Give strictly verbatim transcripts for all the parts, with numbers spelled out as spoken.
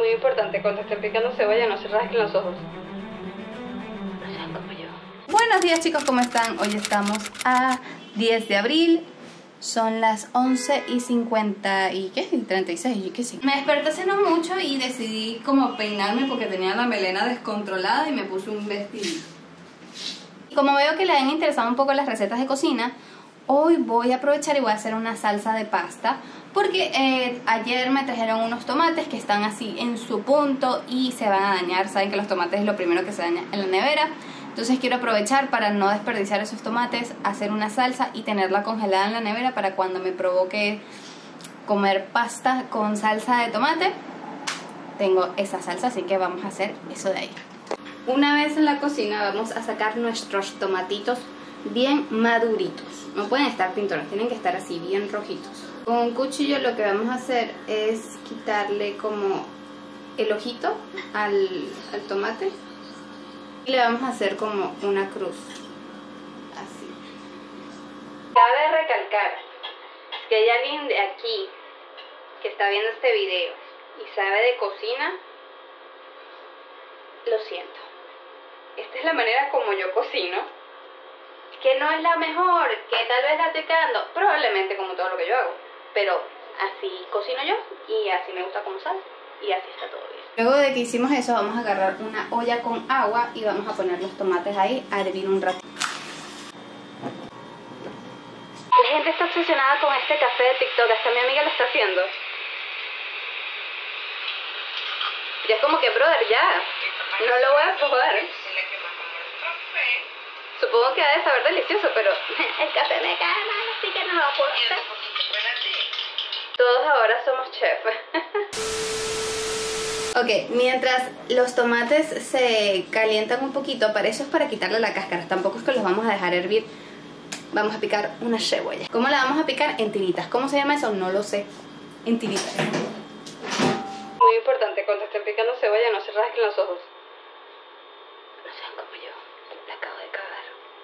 Muy importante, cuando estén picando cebolla no se rasquen los ojos. No sean como yo. Buenos días chicos, ¿cómo están? Hoy estamos a diez de abril. Son las once y cincuenta y ¿qué? treinta y seis, ¿y qué sí? Me desperté hace no mucho y decidí como peinarme porque tenía la melena descontrolada y me puse un vestidito. Y como veo que le han interesado un poco las recetas de cocina, hoy voy a aprovechar y voy a hacer una salsa de pasta porque eh, ayer me trajeron unos tomates que están así en su punto y se van a dañar. Saben que los tomates es lo primero que se daña en la nevera. Entonces quiero aprovechar para no desperdiciar esos tomates, hacer una salsa y tenerla congelada en la nevera para cuando me provoque comer pasta con salsa de tomate, tengo esa salsa, así que vamos a hacer eso de ahí. Una vez en la cocina vamos a sacar nuestros tomatitos bien maduritos. No pueden estar pintones, tienen que estar así bien rojitos. Con un cuchillo lo que vamos a hacer es quitarle como el ojito al, al tomate. Y le vamos a hacer como una cruz, así. Cabe recalcar que hay alguien de aquí que está viendo este video y sabe de cocina, lo siento. Esta es la manera como yo cocino, que no es la mejor, que tal vez la estoy cagando, probablemente como todo lo que yo hago, pero así cocino yo y así me gusta como sale y así está todo bien. Luego de que hicimos eso, vamos a agarrar una olla con agua y vamos a poner los tomates ahí a hervir un ratito. La gente está obsesionada con este café de TikTok, hasta mi amiga lo está haciendo. Ya es como que, brother, ya, no lo voy a probar. Supongo que ha de saber delicioso, pero el café me cae mal, así que no lo puedo hacer. Todos ahora somos chefs. Ok, mientras los tomates se calientan un poquito, para eso es para quitarle la cáscara, tampoco es que los vamos a dejar hervir. Vamos a picar una cebolla. ¿Cómo la vamos a picar? En tiritas. ¿Cómo se llama eso? No lo sé. En tiritas. Muy importante, cuando estén picando cebolla no se rasquen los ojos. No sean como yo, la acabo de cagar.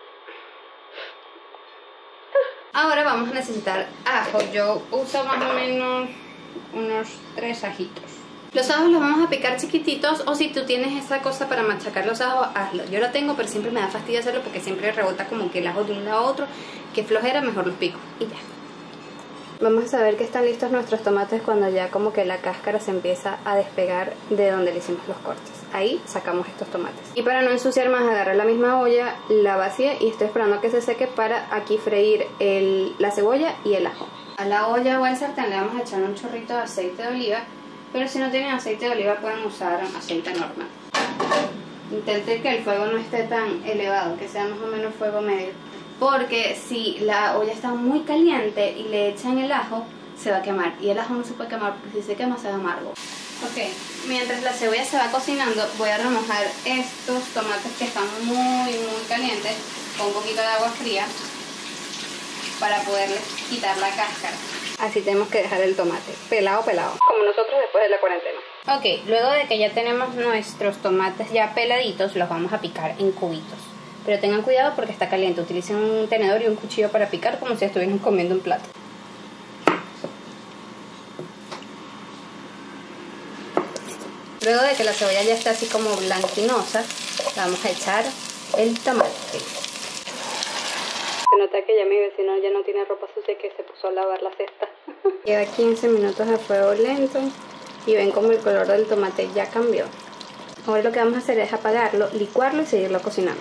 Ahora vamos a necesitar ajo. Yo uso más o menos unos tres ajitos. Los ajos los vamos a picar chiquititos, o si tú tienes esa cosa para machacar los ajos, hazlo. Yo lo tengo, pero siempre me da fastidio hacerlo porque siempre rebota como que el ajo de un lado a otro. Que flojera, mejor los pico y ya. Vamos a saber que están listos nuestros tomates cuando ya como que la cáscara se empieza a despegar de donde le hicimos los cortes. Ahí sacamos estos tomates. Y para no ensuciar más, agarré la misma olla, la vacié y estoy esperando a que se seque para aquí freír el, la cebolla y el ajo. A la olla o al sartén le vamos a echar un chorrito de aceite de oliva. Pero si no tienen aceite de oliva pueden usar aceite normal. Intenten que el fuego no esté tan elevado, que sea más o menos fuego medio. Porque si la olla está muy caliente y le echan el ajo, se va a quemar. Y el ajo no se puede quemar porque si se quema se va amargo. Ok, mientras la cebolla se va cocinando, voy a remojar estos tomates que están muy muy calientes con un poquito de agua fría para poderles quitar la cáscara. Así tenemos que dejar el tomate, pelado, pelado. Como nosotros después de la cuarentena. Ok, luego de que ya tenemos nuestros tomates ya peladitos, los vamos a picar en cubitos. Pero tengan cuidado porque está caliente. Utilicen un tenedor y un cuchillo para picar como si estuvieran comiendo un plato. Luego de que la cebolla ya está así como blanquinosa, vamos a echar el tomate. Se nota que ya mi vecino ya no tiene ropa sucia y que se puso a lavar la cesta. Lleva quince minutos a fuego lento y ven como el color del tomate ya cambió. Ahora lo que vamos a hacer es apagarlo, licuarlo y seguirlo cocinando.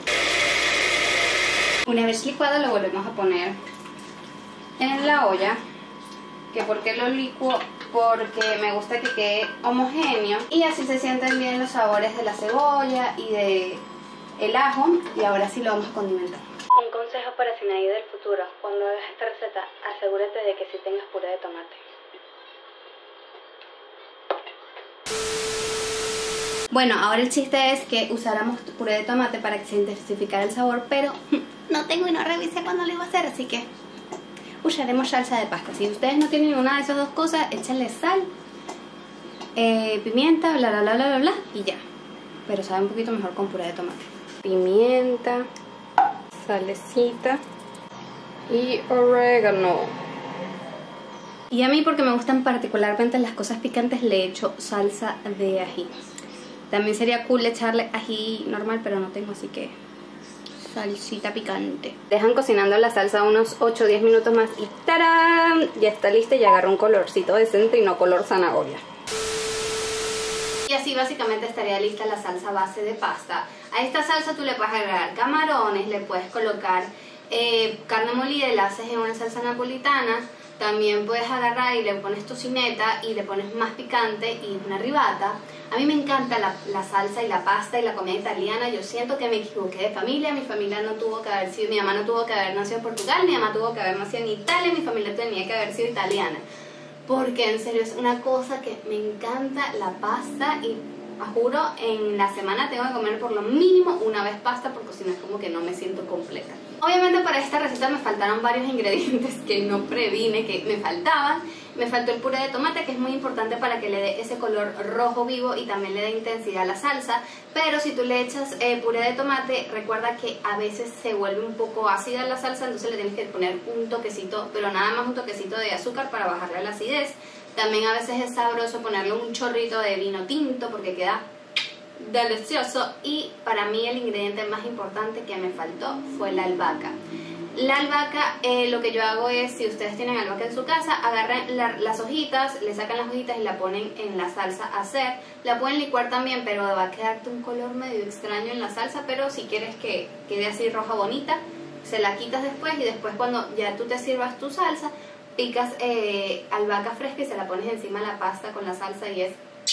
Una vez licuado lo volvemos a poner en la olla. ¿Que por qué lo licuo? Porque me gusta que quede homogéneo y así se sienten bien los sabores de la cebolla y de el ajo. Y ahora sí lo vamos a condimentar. Un consejo para Sinaí del futuro: cuando hagas esta receta, asegúrate de que sí tengas puré de tomate. Bueno, ahora el chiste es que usáramos puré de tomate para que se intensificara el sabor, pero no tengo y no revisé cuando lo iba a hacer, así que usaremos salsa de pasta. Si ustedes no tienen ninguna de esas dos cosas, échenle sal, eh, pimienta, bla bla bla bla bla bla y ya. Pero sabe un poquito mejor con puré de tomate. Pimienta, salecita y orégano. Y a mí, porque me gustan particularmente las cosas picantes, le echo salsa de ají. También sería cool echarle ají normal, pero no tengo, así que salsita picante. Dejan cocinando la salsa unos ocho o diez minutos más y ¡tarán! Ya está lista y agarra un colorcito decente y no color zanahoria. Y así básicamente estaría lista la salsa base de pasta. A esta salsa tú le puedes agregar camarones, le puedes colocar eh, carne molida y la haces en una salsa napolitana. También puedes agarrar y le pones tocineta y le pones más picante y una ribata. A mí me encanta la, la salsa y la pasta y la comida italiana. Yo siento que me equivoqué de familia. Mi familia no tuvo que haber sido, mi mamá no tuvo que haber nacido en Portugal, mi mamá tuvo que haber nacido en Italia, mi familia tenía que haber sido italiana. Porque en serio es una cosa que me encanta la pasta y juro, en la semana tengo que comer por lo mínimo una vez pasta porque si no es como que no me siento completa. Obviamente para esta receta me faltaron varios ingredientes que no previne, que me faltaban. Me faltó el puré de tomate, que es muy importante para que le dé ese color rojo vivo y también le dé intensidad a la salsa. Pero si tú le echas eh, puré de tomate, recuerda que a veces se vuelve un poco ácida la salsa, entonces le tienes que poner un toquecito, pero nada más un toquecito de azúcar para bajarle la acidez. También a veces es sabroso ponerle un chorrito de vino tinto porque queda delicioso. Y para mí el ingrediente más importante que me faltó fue la albahaca. La albahaca, eh, lo que yo hago es, si ustedes tienen albahaca en su casa, agarran la, las hojitas, le sacan las hojitas y la ponen en la salsa a hacer. La pueden licuar también, pero va a quedarte un color medio extraño en la salsa. Pero si quieres que quede así roja bonita, se la quitas después y después cuando ya tú te sirvas tu salsa, picas eh, albahaca fresca y se la pones encima de la pasta con la salsa y es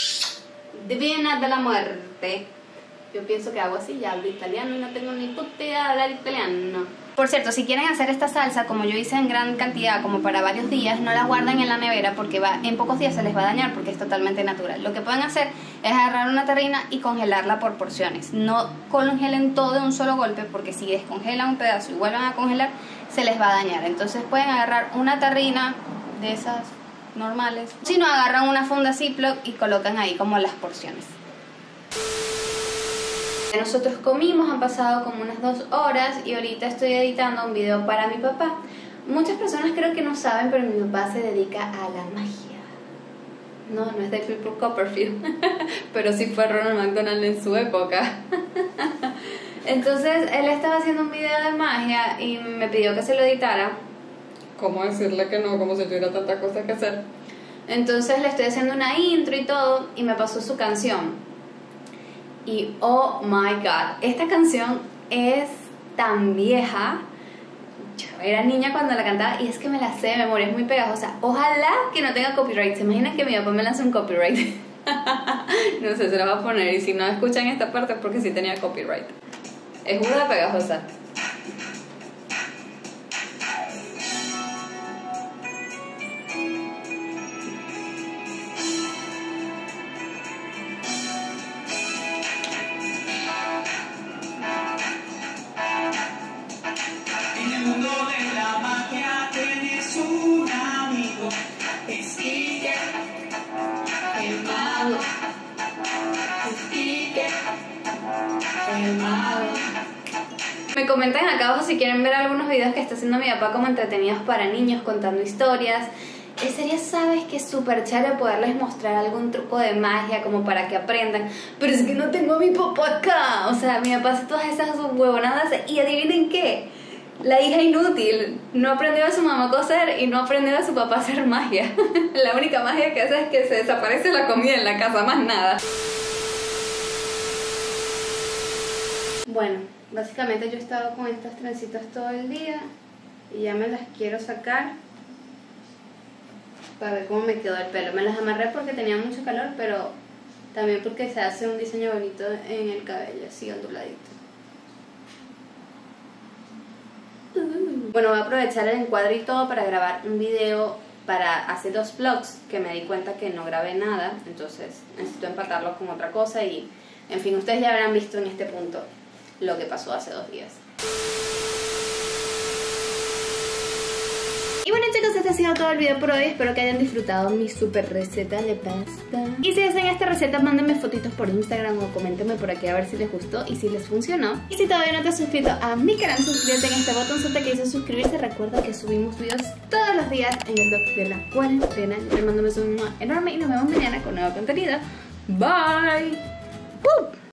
divina de la muerte. Yo pienso que hago así, ya hablo italiano y no tengo ni puta idea de hablar italiano. Por cierto, si quieren hacer esta salsa, como yo hice en gran cantidad, como para varios días, no la guarden en la nevera porque va, en pocos días se les va a dañar porque es totalmente natural. Lo que pueden hacer es agarrar una terrina y congelarla por porciones. No congelen todo de un solo golpe porque si descongelan un pedazo y vuelvan a congelar, se les va a dañar. Entonces pueden agarrar una terrina de esas normales. Si no, agarran una funda Ziploc y colocan ahí como las porciones. Nosotros comimos, han pasado como unas dos horas y ahorita estoy editando un video para mi papá. Muchas personas creo que no saben, pero mi papá se dedica a la magia. No, no es de Phil Copperfield, pero sí fue Ronald McDonald en su época. Entonces él estaba haciendo un video de magia y me pidió que se lo editara. ¿Cómo decirle que no? Como si tuviera tantas cosas que hacer. Entonces le estoy haciendo una intro y todo y me pasó su canción. Y oh my god, esta canción es tan vieja. Yo era niña cuando la cantaba y es que me la sé de memoria, es muy pegajosa. Ojalá que no tenga copyright. ¿Se imaginan que mi papá me lance un copyright? No sé, se la va a poner y si no escuchan esta parte es porque sí tenía copyright. Es una pegajosa. Me comentan acá abajo si quieren ver algunos videos que está haciendo mi papá como entretenidos para niños, contando historias. En serio, sabes que es súper chévere poderles mostrar algún truco de magia como para que aprendan. Pero es que no tengo a mi papá acá. O sea, mi papá hace todas esas huevonadas y adivinen qué. La hija inútil no aprendió a su mamá a coser y no aprendió a su papá a hacer magia. La única magia que hace es que se desaparece la comida en la casa, más nada. Bueno, básicamente yo he estado con estas trencitas todo el día y ya me las quiero sacar para ver cómo me quedó el pelo. Me las amarré porque tenía mucho calor, pero también porque se hace un diseño bonito en el cabello, así onduladito. Bueno, voy a aprovechar el encuadre y todo para grabar un video para hacer dos vlogs que me di cuenta que no grabé nada, entonces necesito empatarlo con otra cosa y, en fin, ustedes ya habrán visto en este punto lo que pasó hace dos días. Y bueno chicos, este ha sido todo el video por hoy. Espero que hayan disfrutado mi super receta de pasta. Y si hacen esta receta, mándenme fotitos por Instagram o coméntenme por aquí a ver si les gustó y si les funcionó. Y si todavía no te has suscrito a mi canal, suscríbete en este botoncito que dice suscribirse. Recuerda que subimos videos todos los días en el blog de la cuarentena. Yo te mando un beso enorme y nos vemos mañana con nuevo contenido. Bye. ¡Uh!